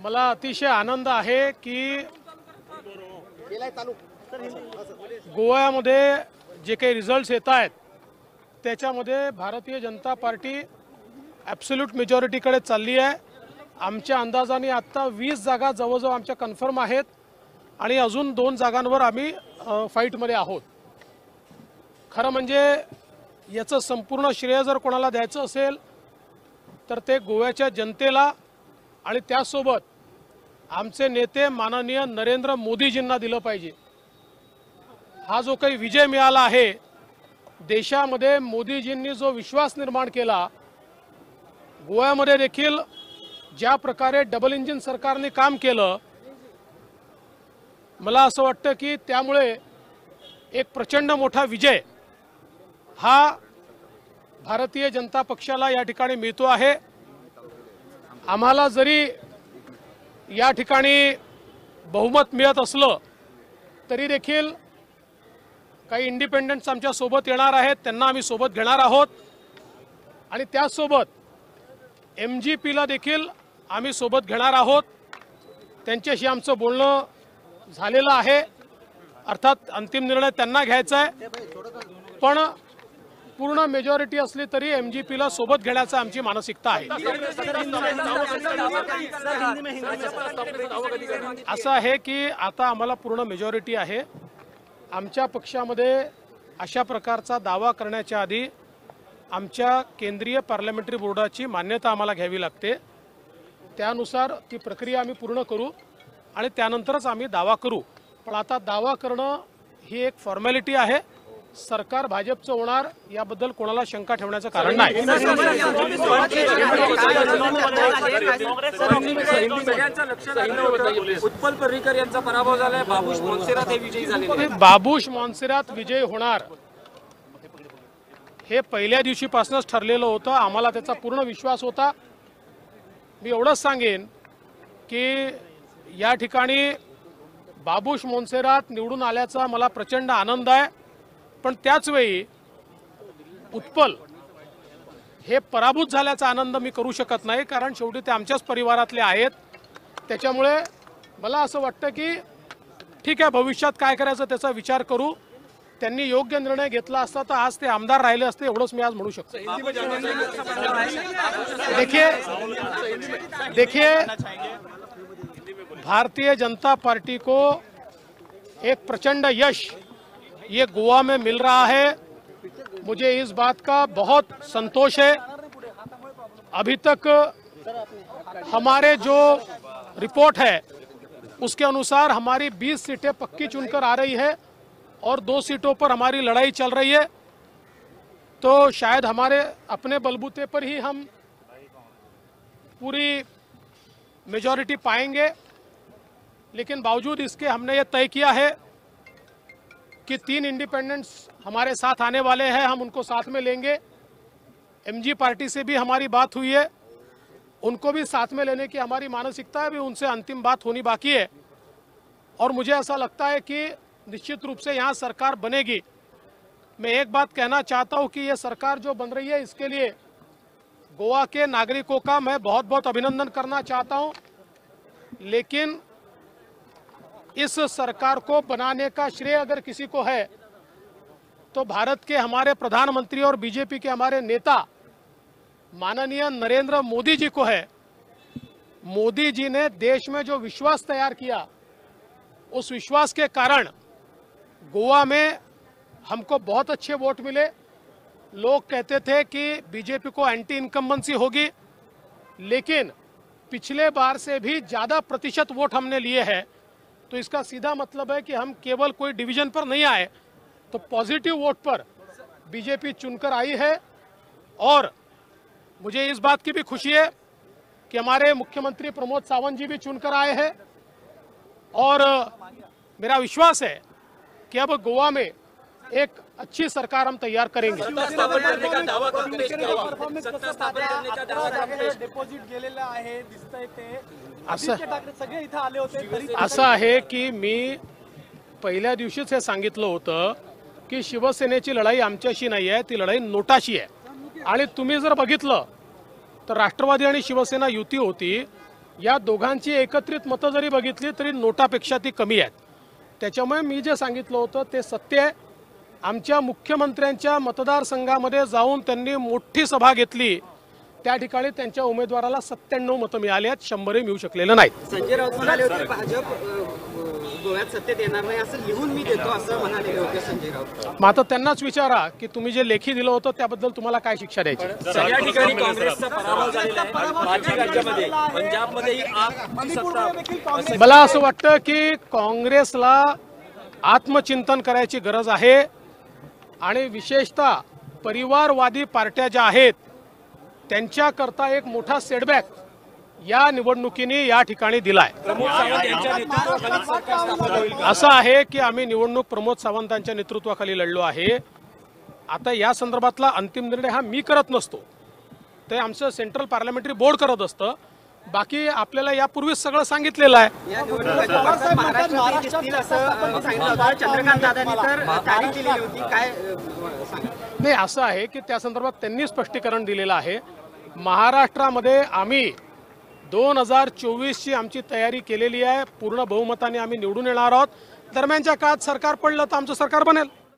मला अतिशय आनंद आहे की गोव्यामध्ये जे काही रिझल्ट्स येत आहेत त्याच्यामध्ये भारतीय जनता पार्टी ॲब्सोल्यूट मेजॉरिटीकडे चालली आहे। आमच्या अंदाजाने आत्ता 20 जागा जवळजवळ आमच्या कन्फर्म आहेत आणि अजून 2 जागांवर आम्ही फाईटमध्ये आहोत। खरं म्हणजे याचं संपूर्ण श्रेय जर कोणाला द्यायचं असेल तर ते गोव्याच्या जनतेला आणि त्यासोबत आमचे नेते माननीय नरेंद्र मोदीजींना दिलं पाहिजे। हा जो काही विजय मिळाला आहे, देशामध्ये मोदीजींनी जो विश्वास निर्माण केला, गोव्यामध्ये देखील ज्या प्रकारे डबल इंजिन सरकारने काम केलं, मला असं वाटतं की त्यामुळे एक प्रचंड मोठा विजय हा भारतीय जनता पक्षाला या ठिकाणी मिळतो आहे। आम्हाला जरी या ठिकाणी बहुमत मिळत असलं तरी देखील काही इंडिपेंडेंट्स आमच्या सोबत येणार आहेत, त्यांना आम्ही सोबत घेणार आहोत आणि त्यासोबत MGPला देखील आम्ही सोबत घेणार आहोत। त्यांच्याशी आमचं बोलणं झालेलं आहे, अर्थात अंतिम निर्णय त्यांना घ्यायचा आहे, पण पूर्ण मेजॉरिटी असली तरी MGPला सोबत घेण्याची आमची मानसिकता आहे। असं आहे की आता आम्हाला पूर्ण मेजॉरिटी आहे। आमच्या पक्षामध्ये अशा प्रकारचा दावा करण्याच्या आधी आमच्या केंद्रीय पार्लमेंटरी बोर्डाची मान्यता आम्हाला घ्यावी लागते। त्यानुसार ती प्रक्रिया आम्ही पूर्ण करू आणि त्यानंतरच आम्ही दावा करू। पण आता दावा करणं ही एक फॉर्मॅलिटी आहे। सरकार भाजपचं होणार याबद्दल कोणाला शंका ठेवण्याचं कारण नाही। उत्पल पर्रीकर यांचा पराभव झालाय, बाबूश मोन्सेरात हे विजयी झाले। बाबूश मोन्सेरात विजय होणार हे पहिल्या दिवशीपासूनच ठरलेलं होतं, आम्हाला त्याचा पूर्ण विश्वास होता। मी एवढंच सांगेन की या ठिकाणी बाबूश मोन्सेरात निवडून आल्याचा मला प्रचंड आनंद आहे, पण त्याच वेळी उत्पल हे पराभूत झाल्याचा आनंद मी करू शकत नाही, कारण शेवटी ते आमच्याच परिवारातले आहेत। त्याच्यामुळे मला असं वाटतं की ठीक आहे, भविष्यात काय करायचं त्याचा विचार करू। त्यांनी योग्य निर्णय घेतला असता तर आज ते आमदार राहिले असते, एवढंच मी आज म्हणू शकतो। देखिए भारतीय जनता पार्टी को एक प्रचंड यश ये गोवा में मिल रहा है। मुझे इस बात का बहुत संतोष है। अभी तक हमारे जो रिपोर्ट है उसके अनुसार हमारी 20 सीटें पक्की चुनकर आ रही है और 2 सीटों पर हमारी लड़ाई चल रही है। तो शायद हमारे अपने बलबूते पर ही हम पूरी मेजॉरिटी पाएंगे, लेकिन बावजूद इसके हमने ये तय किया है कि 3 इंडिपेंडेंट्स हमारे साथ आने वाले हैं, हम उनको साथ में लेंगे। MG पार्टी से भी हमारी बात हुई है, उनको भी साथ में लेने की हमारी मानसिकता है, अभी उनसे अंतिम बात होनी बाकी है। और मुझे ऐसा लगता है कि निश्चित रूप से यहाँ सरकार बनेगी। मैं एक बात कहना चाहता हूँ कि ये सरकार जो बन रही है इसके लिए गोवा के नागरिकों का मैं बहुत बहुत अभिनंदन करना चाहता हूँ, लेकिन इस सरकार को बनाने का श्रेय अगर किसी को है तो भारत के हमारे प्रधानमंत्री और बीजेपी के हमारे नेता माननीय नरेंद्र मोदी जी को है। मोदी जी ने देश में जो विश्वास तैयार किया, उस विश्वास के कारण गोवा में हमको बहुत अच्छे वोट मिले। लोग कहते थे कि बीजेपी को एंटी इनकम्बेंसी होगी, लेकिन पिछले बार से भी ज़्यादा प्रतिशत वोट हमने लिए हैं। तो इसका सीधा मतलब है कि हम केवल कोई डिवीजन पर नहीं आए, तो पॉजिटिव वोट पर बीजेपी चुनकर आई है। और मुझे इस बात की भी खुशी है कि हमारे मुख्यमंत्री प्रमोद सावंत जी भी चुनकर आए हैं और मेरा विश्वास है कि अब गोवा में एक अच्छी सरकार हम तैयार करेंगे। असं आहे की मी पहिल्या दिवशीच हे सांगितलं होतं की शिवसेनेची लढाई आमच्याशी नाही आहे, ती लढाई नोटाशी आहे। आणि तुम्ही जर बघितलं तर राष्ट्रवादी आणि शिवसेना युती होती, या दोघांची एकत्रित मतं जरी बघितली तरी नोटापेक्षा ती कमी आहेत. त्याच्यामुळे मी जे सांगितलं होतं ते सत्य आहे. आमच्या मुख्यमंत्र्यांच्या मतदारसंघामध्ये जाऊन त्यांनी मोठी सभा घेतली. त्या ठिकाणी त्यांच्या उमेदवाराला 97 मतं मिळाली आहेत, 100ही मिळू शकलेलं नाहीत. संजय राऊत म्हणाले होते भाजप गोव्यात सत्तेत येणार नाही असं लिहून मी देतो असं म्हणाले होते संजय राऊत. मग आता त्यांनाच विचारा की तुम्ही जे लेखी दिलं होतं त्याबद्दल तुम्हाला काय शिक्षा द्यायची. सगळ्या ठिकाणी काँग्रेसचा पराभव झालेला आहे. बाकी राज्यामध्ये पंजाबमध्येही आपची सत्ता. मला असं वाटतं की काँग्रेसला आत्मचिंतन करायची गरज आहे आणि विशेषतः परिवारवादी पार्ट्या ज्या आहेत त्यांच्याकरता एक मोठा सेटबॅक या निवडणुकीने या ठिकाणी दिलाय. प्रमोद सावंत यांच्या नेतृत्वाखाली सरकार स्थापन होईल. असं आहे की आम्ही निवडणूक प्रमोद सावंतांच्या नेतृत्वाखाली लढलो आहे. आता या संदर्भातला अंतिम निर्णय हा मी करत नसतो, ते आमचं सेंट्रल पार्लमेंटरी बोर्ड करत असतं. बाकी आपल्याला यापूर्वीच सगळं सांगितलेलं आहे. या निवडणुकीत महाराष्ट्रात दिसतील असं सांगितलं होतं. चंद्रकांत दादांनी तर तारीख दिलेली होती. काय सांगा? नाही, असं आहे की त्या संदर्भात त्यांनी स्पष्टीकरण दिलेलं आहे. महाराष्ट्रामध्ये आम्ही 2024ची आमची तयारी केलेली आहे. पूर्ण बहुमताने आम्ही निवडून येणार आहोत. दरम्यानच्या काळात सरकार पडलं तर आमचं सरकार बनेल.